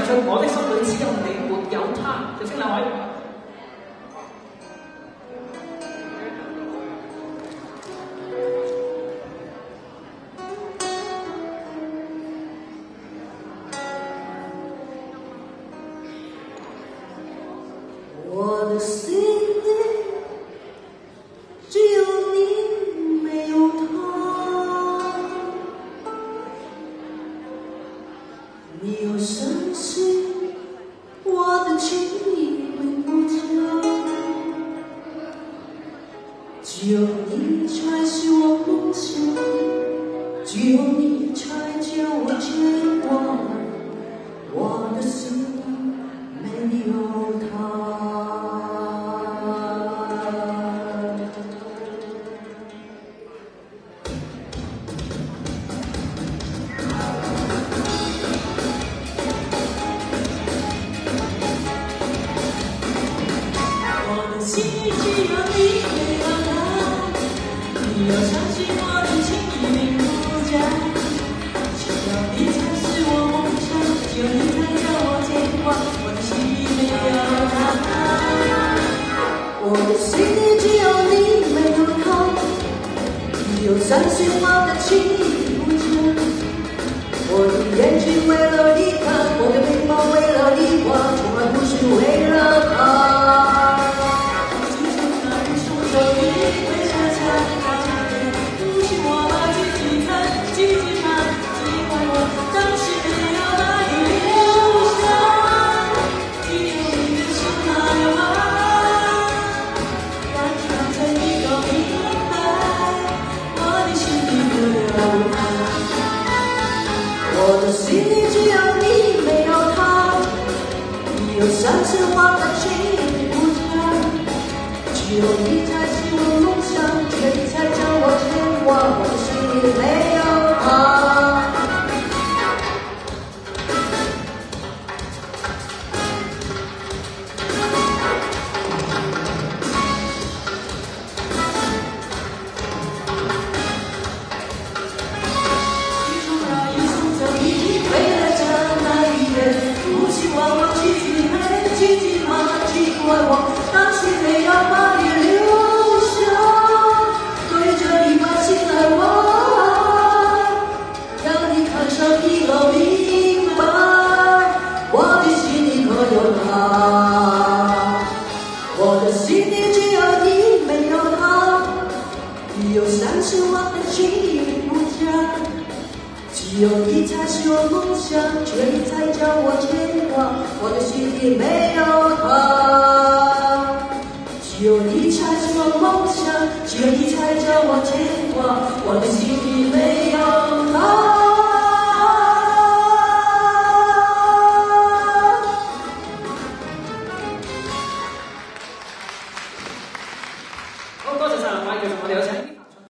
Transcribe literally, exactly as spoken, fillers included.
唱《我的心裏只有你沒有他》，就請兩位。 我的心里只有你，没有他。你要相信我的情意会不假，只有你才是我梦想，只有你才叫我牵挂。我的心没有他。心里只有你，没有他。你要相信我的情意并不假，只有你才是我梦想，只有你才叫我牵挂。我的心里没有他，我的心里只有你，没有他。你要相信我的情意不假，我的眼睛为了你看，我的眉毛为了你画，从来不是为了他。我的心里只有你，没有他。你要相信我的情意不假，只有你才是我梦想，只有你才叫我牵挂。我的心里没有他。当心没有把你留下，对着你把心来挖，让你看上以后明白，我的心里可有他。我的心里只有你，没有他。你要相信我的情意不假，只有你才是我梦想，只有你才叫我牵挂。我的心里没有他，只有你才是我梦想，只有你才叫我牵挂。我的心里没有他。 好，多謝晒兩位，其實我哋有請。